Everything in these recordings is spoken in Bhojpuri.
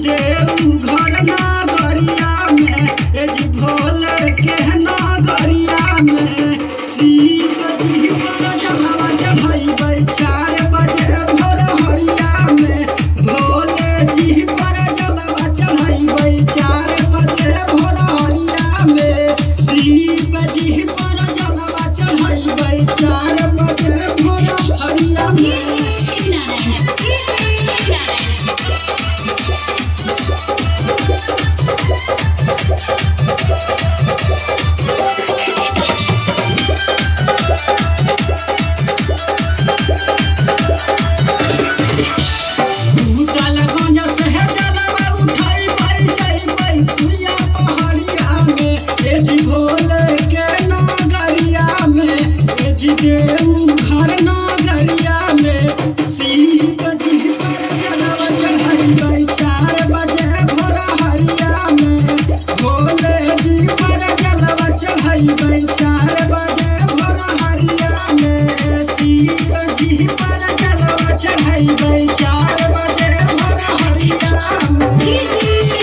देव घर नगरिया में, ए जी भोले के नगरिया में। शिव जी पर जलवा चढ़ैबै 4 बजे भोर हरिया में। भोले जी पर जलवा चढ़ैबै 4 बजे भोर हरिया में। शिव जी पर जलवा चढ़ैबै 4 बजे भोर हरिया में। देव घर नगरिया में। शिव जी पर जलवा चढ़ैबै 4 बजे भोर हरिया में। भोले जी पर जलवा चढ़ैबै 4 बजे भोर हरिया में। शिव जी पर जलवा चढ़ैबै 4 बजे भोर हरिया में।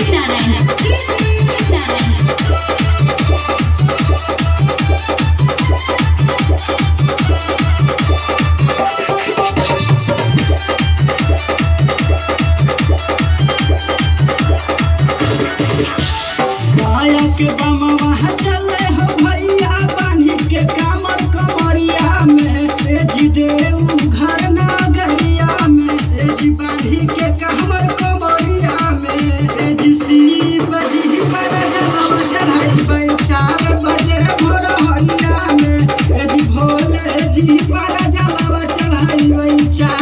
के बम वहाँ चले हो भैया बानी के कामर कमरिया में। ए जी देव घर नगरिया में, ए जी बानी के कामर कमरिया में। ए जी शिव जी पर जलवा चढ़ैबै 4 बजे भोर हरिया में। ए जी भोले जी पर जलवा चढ़ैबै 4